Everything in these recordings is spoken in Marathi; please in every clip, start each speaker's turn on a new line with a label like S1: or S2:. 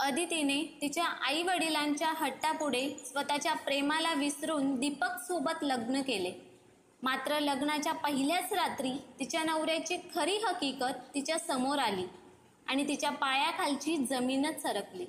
S1: अदितीने तिच्या आई वडिलांच्या हट्टापुढे स्वतःच्या प्रेमाला विसरून दीपक सोबत लग्न केले. मात्र लग्नाच्या पहिल्याच रात्री तिच्या नवऱ्याची खरी हकीकत तिच्या समोर आली आणि तिच्या पायाखालची जमीनच सरकली.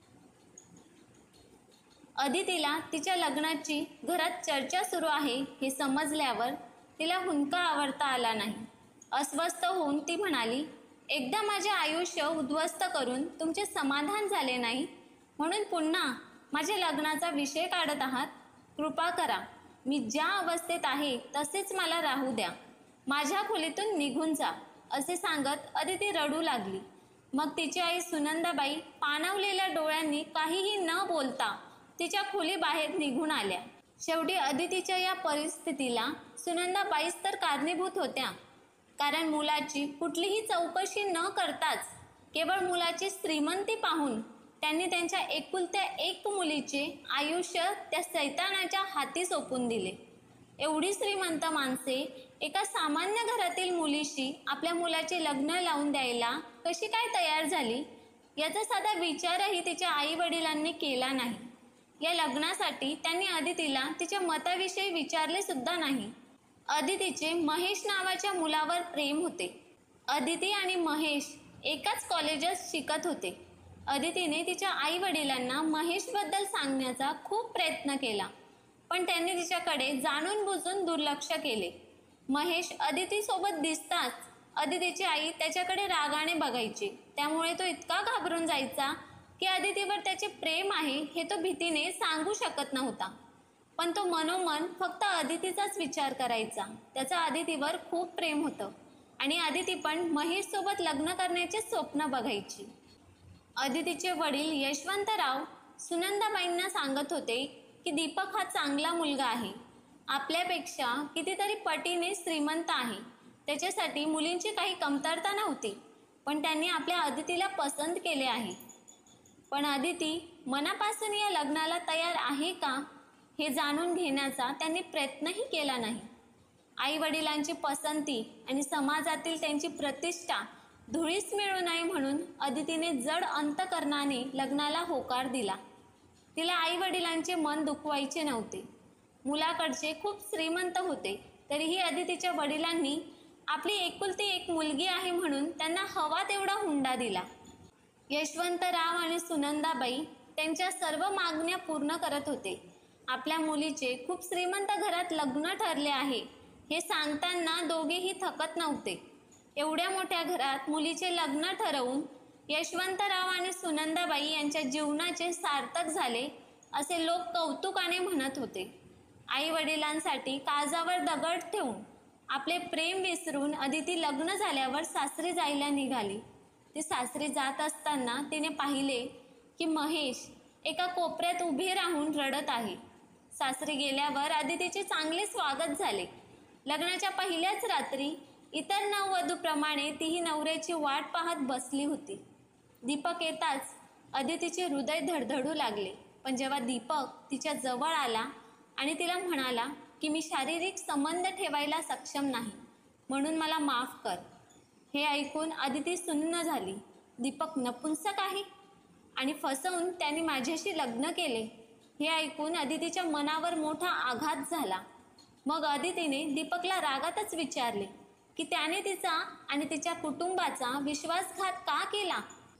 S1: अदितीला तिच्या लग्नाची घरात चर्चा सुरू आहे हे समजल्यावर तिला हुंदका आवरता आला नाही. अस्वस्थ होऊन ती म्हणाली, एकदा माझे आयुष्य उद्ध्वस्त करून तुमचे समाधान झाले नाही म्हणून पुन्हा माझ्या लग्नाचा विषय काढत आहात. कृपा करा, मी ज्या अवस्थेत आहे तसेच मला राहू द्या. माझ्या खोलीतून निघून जा. असे सांगत अदिती रडू लागली. मग तिची आई सुनंदाबाई पाणावलेल्या डोळ्यांनी काहीही न बोलता तिच्या खोली बाहेर निघून आल्या. शेवटी अदितीच्या या परिस्थितीला सुनंदाबाईच तर कारणीभूत होत्या. कारण मुलाची कुठलीही चौकशी न करताच केवळ मुलाची श्रीमंती पाहून त्यांनी त्यांच्या एकुलत्या एक मुलीचे आयुष्य त्या सैतानाच्या हाती सोपून दिले. एवढी श्रीमंत माणसे एका सामान्य घरातील मुलीशी आपल्या मुलाचे लग्न लावून द्यायला कशी काय तयार झाली याचा साधा विचारही तिच्या आई वडिलांनी केला नाही. या लग्नासाठी त्यांनी अदितीला तिच्या मताविषयी विचारले सुद्धा नाही. अदितीचे महेश नावाच्या मुलावर प्रेम होते. अदिती आणि महेश एकाच कॉलेजात शिकत होते. अदितीने तिच्या आई वडिलांना महेशबद्दल सांगण्याचा खूप प्रयत्न केला, पण त्यांनी तिच्याकडे जाणून बुजून दुर्लक्ष केले. महेश अदितीसोबत दिसताच अदितीची आई त्याच्याकडे रागाने बघायची. त्यामुळे तो इतका घाबरून जायचा की अदितीवर त्याचे प्रेम आहे हे तो भीतीने सांगू शकत नव्हता. पण तो मनोमन फक्त अदितीचाच विचार करायचा. त्याचा अदितीवर खूप प्रेम होतं आणि अदिती पण महेश सोबत लग्न करण्याचे स्वप्न बघायची. अदितीचे वडील यशवंतराव सुनंदाबाईंना सांगत होते की दीपक हा चांगला मुलगा आहे, आपल्यापेक्षा कितीतरी पटीने श्रीमंत आहे, त्याच्यासाठी मुलींची काही कमतरता नव्हती, पण त्यांनी आपल्या अदितीला पसंत केले आहे. पण अदिती मनापासून या लग्नाला तयार आहे का हे जाणून घेण्याचा त्यांनी प्रयत्नही केला नाही. आई वडिलांची पसंती आणि समाजातील त्यांची प्रतिष्ठा धुळीस मिळू नये म्हणून अदितीने जड अंतकरणाने लग्नाला होकार दिला. तिला आई वडिलांचे मन दुखवायचे नव्हते. मुलाकडचे खूप श्रीमंत होते, तरीही अदितीच्या वडिलांनी आपली एकुलती एक मुलगी आहे म्हणून त्यांना हवा तेवढा हुंडा दिला. यशवंतराव आणि सुनंदाबाई त्यांच्या सर्व मागण्या पूर्ण करत होते. आपल्या मुलीचे खूप श्रीमंत घरात लग्न ठरले आहे हे सांगताना दोघेही थकत नव्हते. एवढ्या मोठ्या घरात मुलीचे लग्न ठरवून यशवंतराव आणि सुनंदाबाई यांच्या जीवनाचे सार्थक झाले असे लोक कौतुकाने म्हणत होते. आई वडिलांसाठी काळजावर दगड ठेवून आपले प्रेम विसरून अदिती लग्न झाल्यावर सासरी जायला निघाली. ती सासरी जात असताना तिने पाहिले की महेश एका कोपऱ्यात उभे राहून रडत आहे. सासरी गेल्यावर अदितीचे चांगले स्वागत झाले. लग्नाच्या पहिल्याच रात्री इतर नववधूप्रमाणे तीही नवऱ्याची वाट पाहत बसली होती. दीपक येताच अदितीचे हृदय धडधडू लागले. पण जेव्हा दीपक तिच्या जवळ आला आणि तिला म्हणाला की मी शारीरिक संबंध ठेवायला सक्षम नाही म्हणून मला माफ कर, हे ऐकून अदिती सुन्न झाली. दीपक नपुंसक आहे आणि फसवून त्याने माझ्याशी लग्न केले हे ऐकून अदितीच्या मनावर मोठा आघात झाला. मग अदितीने दीपकला रागातच विचारले की त्याने तिचा आणि तिच्या कुटुंबाचा विश्वासघात का केला.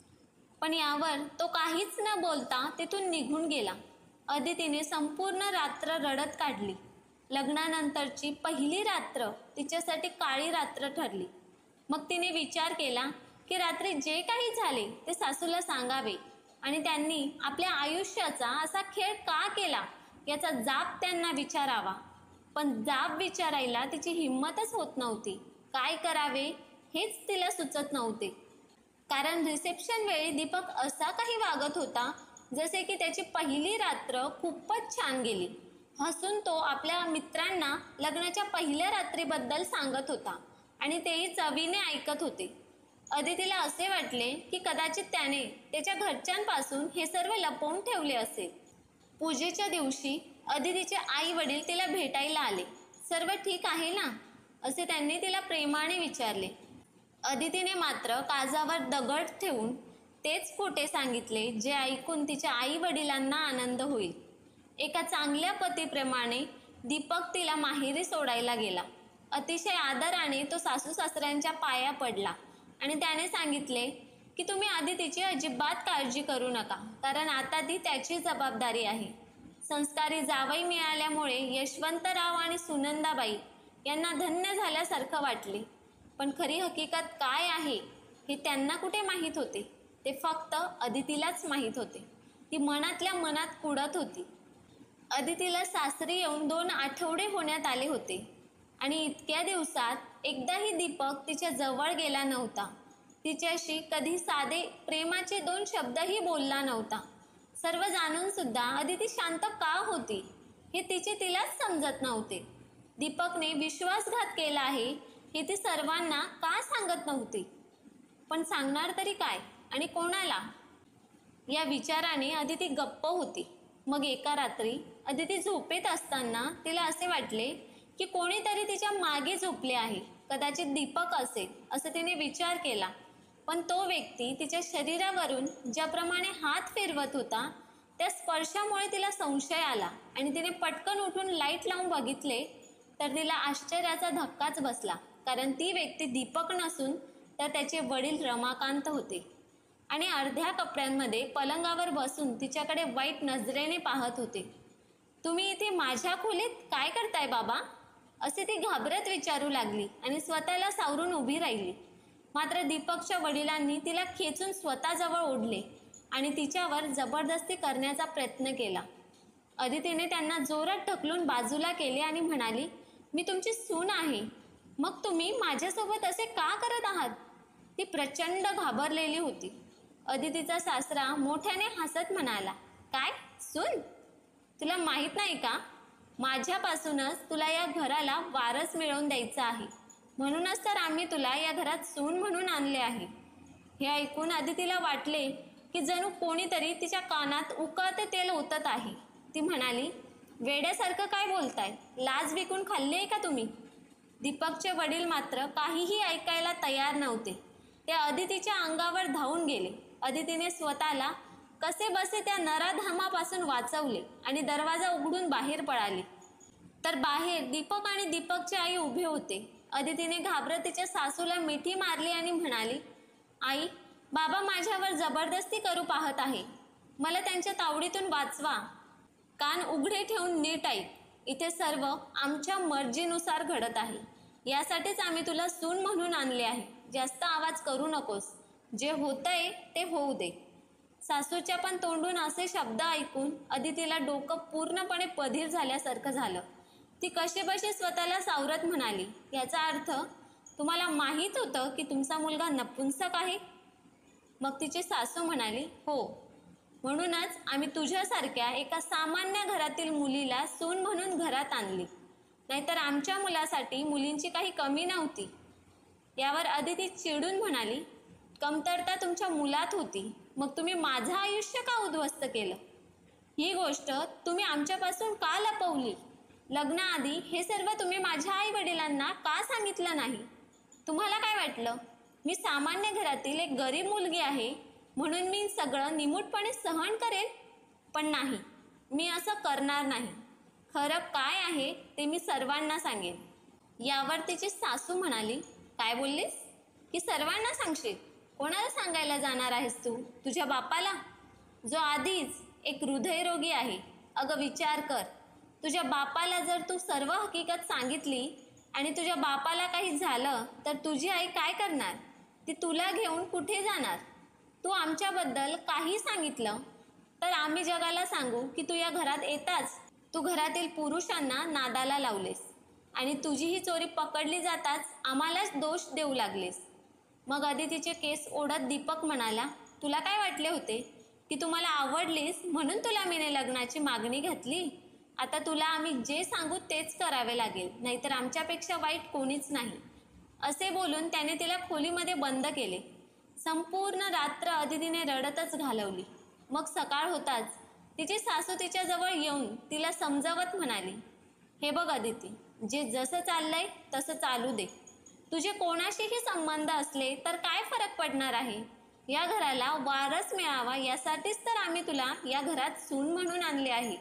S1: पण यावर तो काहीच न बोलता तिथून निघून गेला. अदितीने संपूर्ण रात्र रडत काढली. लग्नानंतरची पहिली रात्र तिच्यासाठी काळी रात्र ठरली. मग तिने विचार केला की रात्री जे काही झाले ते सासूला सांगावे आणि त्यांनी आपल्या आयुष्याचा असा खेळ का केला याचा जाब त्यांना विचारावा. पण जाब विचारायला तिची हिंमतच होत नव्हती. काय करावे हेच तिला सुचत नव्हते. कारण रिसेप्शन वेळी दीपक असा काही वागत होता जसे की त्याची पहिली रात्र खूपच छान गेली. हसून तो आपल्या मित्रांना लग्नाच्या पहिल्या रात्रीबद्दल सांगत होता आणि तेही चवीने ऐकत होते. अदितीला असे वाटले की कदाचित त्याने त्याच्या घरच्यांपासून हे सर्व लपवून ठेवले असेल. पूजेच्या दिवशी अदितीचे आई वडील तिला भेटायला आले. सर्व ठीक आहे ना असे त्यांनी तिला प्रेमाने विचारले. अदितीने मात्र काळजावर दगड ठेवून तेच खोटे सांगितले जे ऐकून तिच्या आई वडिलांना आनंद होईल. एका चांगल्या पतीप्रमाणे दीपक तिला माहेरी सोडायला गेला. अतिशय आदराने तो सासू सासऱ्यांच्या पाया पडला आणि त्याने सांगितले की तुम्ही आधी तिची अजिबात काळजी करू नका, कारण आता ती त्याची जबाबदारी आहे. संस्कारी जावई मिळाल्यामुळे यशवंतराव आणि सुनंदाबाई यांना धन्य झाल्यासारखं वाटले. पण खरी हकीकत काय आहे हे त्यांना कुठे माहीत होते. ते फक्त अदितीलाच माहीत होते. ती मनातल्या मनात कुढत होती. अदितीला सासरी येऊन 2 आठवडे होण्यात आले होते आणि इतक्या दिवसात एकदाही दीपक तिच्या जवळ गेला नव्हता. तिच्याशी कधी साधे प्रेमाचे 2 शब्दही बोलला नव्हता. सर्व जाणून सुद्धा अदिती शांत का होती हे तिलाच समजत नव्हते. दीपकने विश्वासघात केला आहे हे ती सर्वांना का सांगत नव्हती. पण सांगणार तरी काय आणि कोणाला, या विचाराने अदिती गप्प होती. मग एका रात्री अदिती झोपेत असताना तिला असे वाटले की कोणीतरी तिच्या मागे झोपले आहे. कदाचित दीपक असेल असं तिने विचार केला. पण तो व्यक्ती तिच्या शरीरावरून ज्याप्रमाणे हात फिरवत होता त्या स्पर्शामुळे तिला संशय आला आणि तिने पटकन उठून लाईट लावून बघितले तर तिला आश्चर्याचा धक्काच बसला. कारण ती व्यक्ती दीपक नसून तर त्याचे वडील रमाकांत होते आणि अर्ध्या कपड्यांमध्ये पलंगावर बसून तिच्याकडे वाईट नजरेने पाहत होते. तुम्ही इथे माझ्या खोलीत काय करताय बाबा, असे ती घाबरत विचारू लागली आणि स्वतःला सावरून उभी राहिली. मात्र दीपकच्या वडिलांनी तिला खेचून स्वतःजवळ ओढले आणि तिच्यावर जबरदस्ती करण्याचा प्रयत्न केला. अदितीने त्यांना जोरात ढकलून बाजूला केले आणि म्हणाली, मी तुमची सून आहे, मग तुम्ही माझ्यासोबत असे का करत आहात. ती प्रचंड घाबरलेली होती. अदितीचा सासरा मोठ्याने हसत म्हणाला, काय सून, तुला माहित नाही का, माझ्यापासूनच तुला या घराला वारस मिळवून द्यायचा आहे, म्हणूनच तर आम्ही तुला या घरात सून म्हणून आणले आहे. हे ऐकून अदितीला वाटले की जणू कोणीतरी तिच्या कानात उकळते तेल ओतत आहे. ती म्हणाली, वेड्यासारखं काय बोलताय, लाज विकून खाल्ली आहे का तुम्ही. दीपकचे वडील मात्र काहीही ऐकायला तयार नव्हते. ते अदितीच्या अंगावर धावून गेले. अदितीने स्वतःला कसे बसे त्या नराधामापासून वाचवले आणि दरवाजा उघडून बाहेर पळाली. तर बाहेर दीपक आणि दीपकची आई उभे होते. अदितीने घाबरत तिच्या सासूला मिठी मारली आणि म्हणाली, आई, बाबा माझ्यावर जबरदस्ती करू पाहत आहे, मला त्यांच्या तावडीतून वाचवा. कान उघडे ठेवून नीट ऐक, इथे सर्व आमच्या मर्जीनुसार घडत आहे. यासाठीच आम्ही तुला सून म्हणून आणले आहे. जास्त आवाज करू नकोस, जे होतंय ते होऊ दे. सासूच्या पण तोंडून असे शब्द ऐकून अदितीला डोकं पूर्णपणे पधीर झाल्यासारखं झालं. ती कशीबशी स्वतःला सावरत म्हणाली, याचा अर्थ तुम्हाला माहीत होतं की तुमचा मुलगा नपुंसक आहे. मग तिची सासू म्हणाली, हो, म्हणूनच आम्ही तुझ्यासारख्या एका सामान्य घरातील मुलीला सून म्हणून घरात आणली, नाहीतर आमच्या मुलासाठी मुलींची काही कमी नव्हती. यावर अदिती चिडून म्हणाली, कमतरता तुमच्या मुलात होती, मग तुम्ही माझं आयुष्य का उद्ध्वस्त केलं. ही गोष्ट तुम्ही आमच्यापासून का लपवली. लग्नाआधी हे सर्व तुम्ही माझ्या आई वडिलांना का सांगितलं नाही. तुम्हाला काय वाटलं मी सामान्य घरातील एक गरीब मुलगी आहे म्हणून मी सगळं निमूटपणे सहन करेल. पण नाही, मी असं करणार नाही. खरं काय आहे ते मी सर्वांना सांगेन. यावर तिची सासू म्हणाली, काय बोललीस की सर्वांना सांगशील. कोणाला सांगायला जाणार आहेस तू, तुझ्या बापाला, जो आधीच एक हृदयरोगी आहे. अगं विचार कर, तुझ्या बापाला जर तू सर्व हकीकत सांगितली आणि तुझ्या बापाला काही झालं तर तुझी आई काय करणार. ती तुला घेऊन कुठे जाणार. तू आमच्याबद्दल काही सांगितलं तर आम्ही जगाला सांगू की तू या घरात येताच तू घरातील पुरुषांना नादाला लावलेस आणि तुझी ही चोरी पकडली जाताच आम्हालाच दोष देऊ लागलेस. मग अदितीचे केस ओढत दीपक म्हणाला, तुला काय वाटले होते की तू मला आवडलीस म्हणून तुला मीने लग्नाची मागणी घातली. आता तुला आम्ही जे सांगू तेच करावे लागेल, नाहीतर आमच्यापेक्षा वाईट कोणीच नाही. असे बोलून त्याने तिला खोलीमध्ये बंद केले. संपूर्ण रात्र अदितीने रडतच घालवली. मग सकाळ होताच तिची सासू तिच्याजवळ येऊन तिला समजावत म्हणाली, हे बघ अदिती, जे जसं चाललंय तसं चालू दे. तुझे कोणाशीही संबंध असले तर काय फरक पडणार आहे. या घराला वारस मिळावा यासाठीच तर आम्ही तुला या घरात सून म्हणून आणले आहे.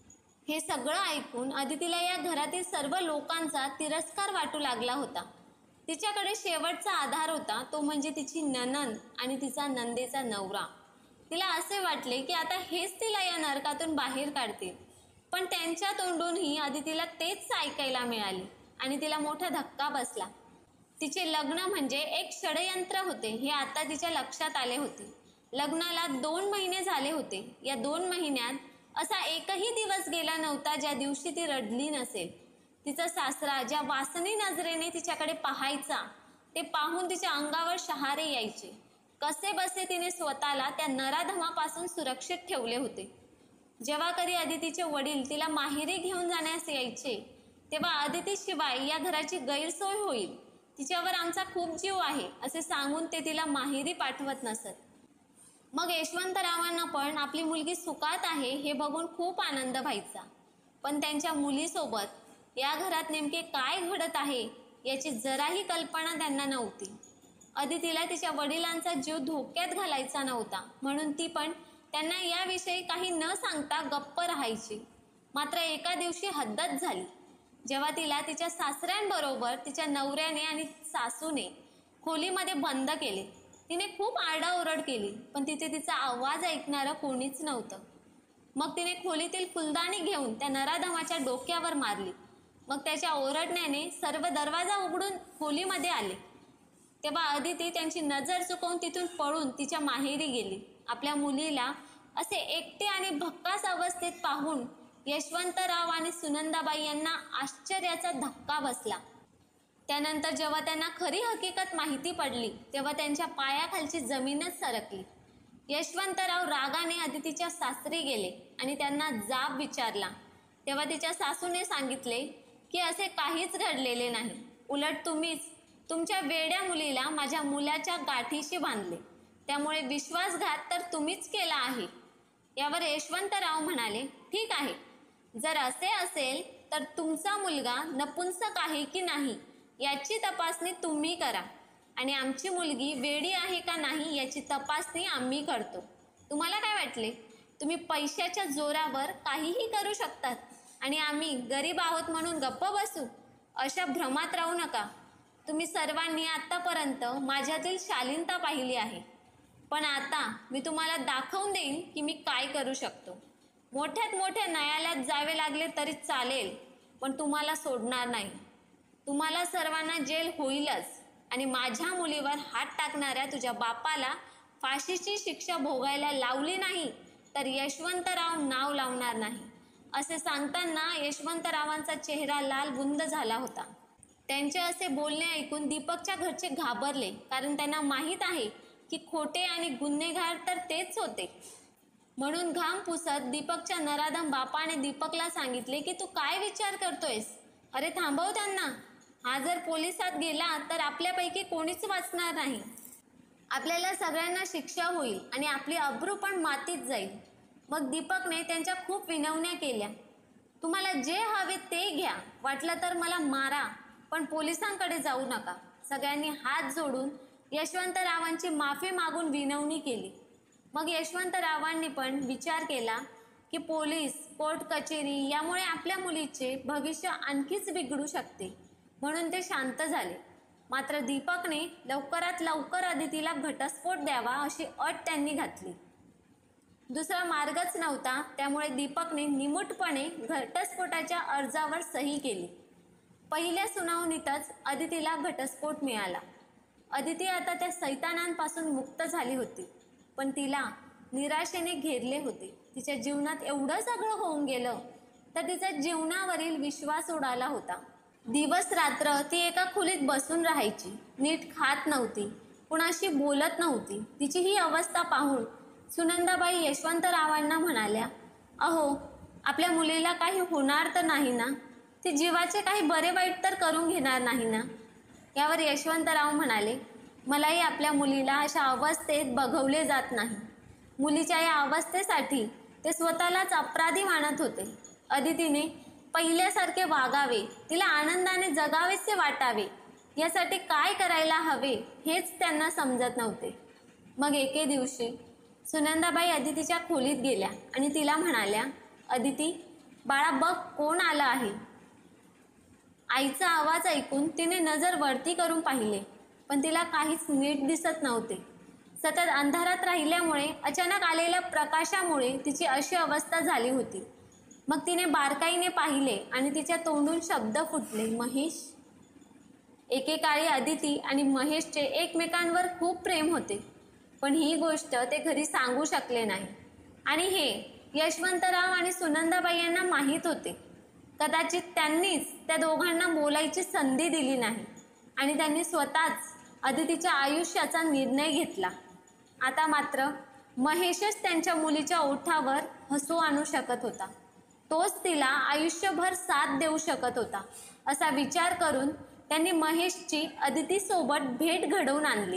S1: हे सगळं ऐकून अदितीला या घरातील सर्व लोकांचा तिरस्कार वाटू लागला होता. तिच्याकडे शेवटचा आधार होता तो म्हणजे तिची नणंद आणि तिचा नंदेचा नवरा. तिला असे वाटले की आता हेच तिला या नरकातून बाहेर काढतील. पण त्यांच्या तोंडूनही अदितीला तेच ऐकायला मिळाले आणि तिला मोठा धक्का बसला. तिचे लग्न म्हणजे एक षडयंत्र होते हे आता तिच्या लक्षात आले होते. लग्नाला 2 महिने झाले होते. या 2 महिन्यात असा एकही दिवस गेला नव्हता ज्या दिवशी ती रडली नसेल. तिचा सासरा ज्या वासनी नजरेने तिच्याकडे पाहायचा ते पाहून तिच्या अंगावर शहारे यायचे. कसे बसे तिने स्वतःला त्या नराधमापासून सुरक्षित ठेवले होते. जेव्हा कधी अदितीचे वडील तिला माहेरी घेऊन जाण्यास यायचे तेव्हा अदितीशिवाय या घराची गैरसोय होईल, तिच्यावर आमचा खूप जीव आहे असे सांगून ते तिला माहेरी पाठवत नसत. मग यशवंतरावांना पण आपली मुलगी सुखात आहे हे बघून खूप आनंद व्हायचा. पण त्यांच्या मुलीसोबत या घरात नेमके काय घडत आहे याची जराही कल्पना त्यांना नव्हती. अदितीला तिच्या वडिलांचा जीव धोक्यात घालायचा नव्हता म्हणून ती पण त्यांना याविषयी काही न सांगता गप्प राहायची. मात्र एका दिवशी हद्दच झाली. जेव्हा तिला तिच्या सासऱ्यांबरोबर तिच्या नवऱ्याने आणि सासूने खोलीमध्ये बंद केले. तिने खूप आरडाओरड केली पण तिथे तिचा आवाज ऐकणारं कोणीच नव्हतं. मग तिने खोलीतील फुलदाणी घेऊन त्या नराधमाच्या डोक्यावर मारली. मग त्याच्या ओरडण्याने सर्व दरवाजा उघडून खोलीमध्ये आले. तेव्हा अदिती त्यांची नजर चुकवून तिथून पळून तिच्या माहेरी गेली. आपल्या मुलीला असे एकटे आणि भक्कास अवस्थेत पाहून यशवंतराव आणि सुनंदाबाई यांना आश्चर्याचा धक्का बसला. त्यानंतर जेव्हा त्यांना खरी हकीकत माहिती पडली तेव्हा त्यांच्या पायाखालची जमीनच सरकली. यशवंतराव रागाने अदितीच्या सासरी गेले आणि त्यांना जाब विचारला. तेव्हा तिच्या सासूने सांगितले की असे काहीच घडलेले नाही. उलट तुम्हीच तुमच्या वेड्या मुलीला माझ्या मुलाच्या गाठीशी बांधले. त्यामुळे विश्वासघात तर तुम्हीच केला आहे. यावर यशवंतराव म्हणाले, ठीक आहे, जर असे असेल तर तुमचा मुलगा नपुंसक आहे की नाही याची तपासणी तुम्ही करा आणि आमची मुलगी वेडी आहे का नाही याची तपासणी आम्ही करतो. तुम्हाला काय वाटले? तुम्ही पैशाच्या जोरावर काहीही करू शकतात आणि आम्ही गरीब आहोत म्हणून गप्प बसू? अशा भ्रमात राहू नका. तुम्ही सर्वांनी आतापर्यंत माझ्यातील शालीनता पाहिली आहे, पण आता मी तुम्हाला दाखवून देईन की मी काय करू शकतो. मोठ्यात मोठ्या न्यायालयात जावे लागले तरी चालेल, पण तुम्हाला सोडणार नाही. तुम्हाला सर्वांना जेल होईलच आणि माझ्या मुलीवर हात टाकणाऱ्या तुझ्या बापाला फाशीची शिक्षा भोगायला लावली नाही तर यशवंतराव नाव लावणार नाही. असे सांगताना यशवंतरावांचा चेहरा लाल बुंद झाला होता. त्यांचे असे बोलणे ऐकून दीपकच्या घरचे घाबरले, कारण त्यांना माहीत आहे की खोटे आणि गुन्हेगार तर तेच होते. म्हणून घाम पुसत दीपकच्या नराधम बापाने दीपकला सांगितले की तू काय विचार करतोयस? अरे थांबव त्यांना. हा जर पोलिसात गेला तर आपल्यापैकी कोणीच वाचणार नाही. आपल्याला सगळ्यांना शिक्षा होईल आणि आपली अब्रू पण मातीत जाईल. मग दीपकने त्यांच्या खूप विनवण्या केल्या. तुम्हाला जे हवे ते घ्या, वाटलं तर मला मारा, पण पोलिसांकडे जाऊ नका. सगळ्यांनी हात जोडून यशवंतरावांची माफी मागून विनवणी केली. मग यशवंतरावांनी पण विचार केला की पोलीस, कोर्ट कचेरी यामुळे आपल्या मुलीचे भविष्य आणखीच बिघडू शकते, म्हणून ते शांत झाले. मात्र दीपकने लवकरात लवकर अदितीला घटस्फोट द्यावा अशी अट त्यांनी घातली. दुसरा मार्गच नव्हता, त्यामुळे दीपकने निमूटपणे घटस्फोटाच्या अर्जावर सही केली. पहिल्या सुनावणीतच अदितीला घटस्फोट मिळाला. अदिती आता त्या सैतानांपासून मुक्त झाली होती, पण तिला निराशेने घेरले होते. तिच्या जीवनात एवढं सगळं होऊन गेलं तर तिचा जीवनावरील विश्वास उडाला होता. दिवस रात्र ती एका खोलीत बसून राहायची, नीट खात नव्हती, कुणाशी बोलत नव्हती. तिची ही अवस्था पाहून सुनंदाबाई यशवंतरावांना म्हणाल्या, अहो, आपल्या मुलीला काही होणार तर नाही ना? ती जीवाचे काही बरे वाईट तर करून घेणार नाही ना? यावर यशवंतराव म्हणाले, मलाही आपल्या मुलीला अशा अवस्थेत बघवले जात नाही. मुलीच्या या अवस्थेसाठी ते स्वतःलाच अपराधी मानत होते. अदितीने पहिल्यासारखे वागावे, तिला आनंदाने जगावेसे वाटावे, यासाठी काय करायला हवे हेच त्यांना समजत नव्हते. मग एके दिवशी सुनंदाबाई अदितीच्या खोलीत गेल्या आणि तिला म्हणाल्या, अदिती बाळा बघ कोण आलं आहे. आईचा आवाज ऐकून तिने नजर वरती करून पाहिले, पण तिला काहीच नीट दिसत नव्हते. सतत अंधारात राहिल्यामुळे अचानक आलेल्या प्रकाशामुळे तिची अशी अवस्था झाली होती. मग तिने बारकाईने पाहिले आणि तिच्या तोंडून शब्द फुटले, महेश. एकेकाळी अदिती आणि महेशचे एकमेकांवर खूप प्रेम होते, पण ही गोष्ट ते घरी सांगू शकले नाही. आणि हे यशवंतराव आणि सुनंदाबाई यांना माहीत होते. कदाचित त्यांनीच त्या दोघांना बोलायची संधी दिली नाही आणि त्यांनी स्वतःच अदितीच्या आयुष्याचा निर्णय घेतला. आता मात्र महेशच त्यांच्या मुलीच्या ओठावर हसू आणू शकत होता. तोच तिला आयुष्यभर साथ देऊ शकत होता असा विचार करून त्यांनी महेशची अदितीसोबत भेट घडवून आणली.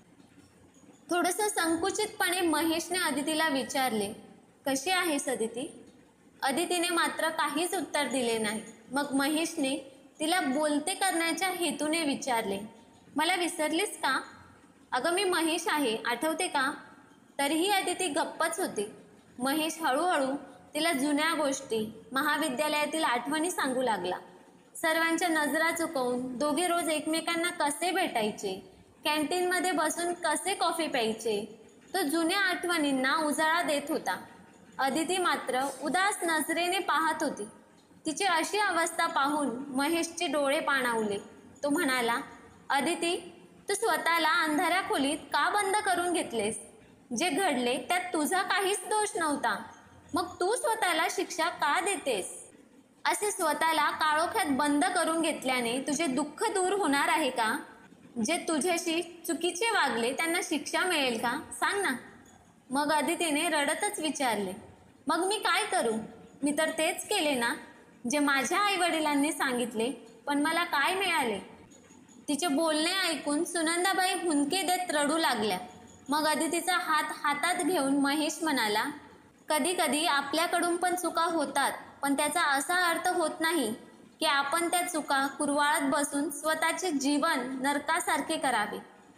S1: थोडंसं संकुचितपणे महेशने अदितीला विचारले, कशी आहेस अदिती? अदितीने मात्र काहीच उत्तर दिले नाही. मग महेशने तिला बोलते करण्याच्या हेतूने विचारले, मला विसरलीस का? अगं मी महेश आहे, आठवते का? तरीही अदिती गप्पच होती. महेश हळूहळू तिला जुन्या गोष्टी, महाविद्यालयातील आठवणी सांगू लागला. सर्वांच्या नजरा चुकवून दोघे रोज एकमेकांना कसे भेटायचे, कॅन्टीनमध्ये बसून कसे कॉफी प्यायचे, तो जुन्या आठवणींना उजाळा देत होता. अदिती मात्र उदास नजरेने पाहत होती. तिची अशी अवस्था पाहून महेशचे डोळे पाणावले. तो म्हणाला, अदिती तू स्वतःला अंधाऱ्या खोलीत का बंद करून घेतलेस? जे घडले त्यात तुझा काहीच दोष नव्हता, मग तू स्वतःला शिक्षा का देतेस? असे स्वतःला काळोख्यात बंद करून घेतल्याने तुझे दुःख दूर होणार आहे का? जे तुझ्याशी चुकीचे वागले त्यांना शिक्षा मिळेल का? सांग ना. मग अदितीने रडतच विचारले, मग मी काय करू? मी तर तेच केले ना जे माझ्या आईवडिलांनी सांगितले, पण मला काय मिळाले? तिचे बोलणे ऐकून सुनंदाबाई हुंदके देत रडू लागल्या. मग अदितीचा हात हातात घेऊन महेश म्हणाला, कधी कधी आपल्याकडून पण चुका होतात, पण त्याचा असा अर्थ होत नाही की आपण त्या चुका कुरवाळत बसून स्वतःचे जीवन नरकासारखे करावे.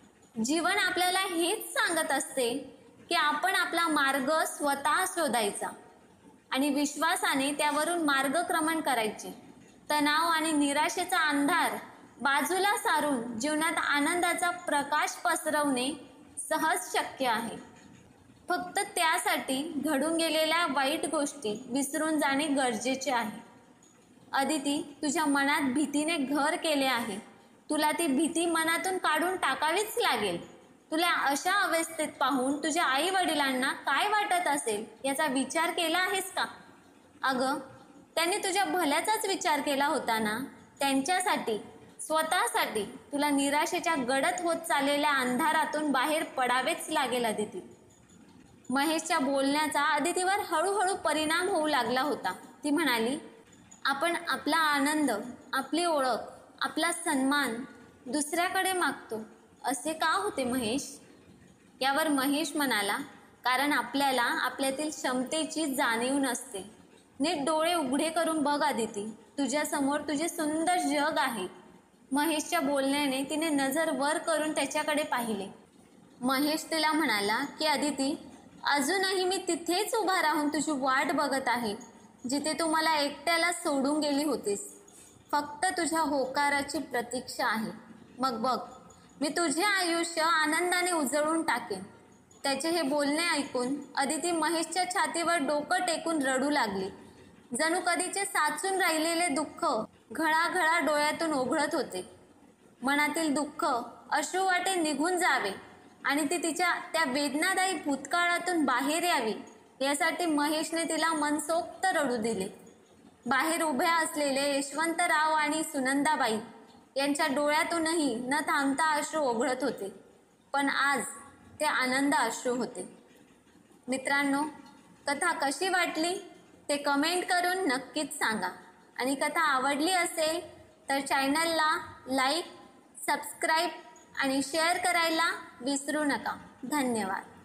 S1: जीवन आपल्याला हेच सांगत असते की आपण आपला मार्ग स्वतः शोधायचा आणि विश्वासाने त्यावरून मार्गक्रमण करायचे. तणाव आणि निराशेचा अंधार बाजूला सारून जीवनात आनंदाचा प्रकाश पसरवणे सहज शक्य आहे. फक्त त्यासाठी घडून गेलेल्या वाईट गोष्टी विसरून जाणे गरजेचे आहे. अदिती, तुझ्या मनात भीतीने घर केले आहे. तुला ती भीती मनातून काढून टाकावीच लागेल. तुला अशा अवस्थेत पाहून तुझ्या आई वडिलांना काय वाटत असेल याचा विचार केला आहेस का? अगं, त्यांनी तुझ्या भल्याचाच विचार केला होता ना. त्यांच्यासाठी, स्वतःसाठी तुला निराशेच्या गडद होत चाललेल्या अंधारातून बाहेर पडावेच लागेल अदिती. महेशच्या बोलण्याचा अदितीवर हळूहळू परिणाम होऊ लागला होता. ती म्हणाली, आपण आपला आनंद, आपली ओळख, आपला सन्मान दुसऱ्याकडे मागतो, असे का होते महेश? यावर महेश म्हणाला, कारण आपल्याला आपल्यातील क्षमतेची जाणीव नसते. नीट डोळे उघडे करून बघ अदिती, तुझ्यासमोर तुझे सुंदर जग आहे. महेशच्या बोलण्याने तिने नजर वर करून त्याच्याकडे पाहिले. महेश तिला म्हणाला की अदिती, अजूनही मी तिथेच उभा राहून तुझी वाट बघत आहे जिथे तू मला एकट्याला सोडून गेली होतीस. फक्त तुझ्या होकाराची प्रतीक्षा आहे. मग बघ, मी तुझे आयुष्य आनंदाने उजळून टाकेन. त्याचे हे बोलणे ऐकून अदिती महेशच्या छातीवर डोकं टेकून रडू लागली. जणू कधीचे साचून राहिलेले दुःख घळाघळा डोळ्यातून ओघळत होते. मनातील दुःख अश्रुवाटे निघून जावे आणि ती तिच्या त्या वेदनादायी भूतकाळातून बाहेर यावी यासाठी महेशने तिला मनसोक्त रडू दिले. बाहेर उभ्या असलेले यशवंतराव आणि सुनंदाबाई यांच्या डोळ्यातूनही न थांबता अश्रू ओघळत होते, पण आज ते आनंद अश्रू होते. मित्रांनो, कथा कशी वाटली ते कमेंट करून नक्कीच सांगा आणि कथा आवडली असेल तर चॅनलला लाईक, सबस्क्राईब आणि शेअर करायला विसरू नका. धन्यवाद.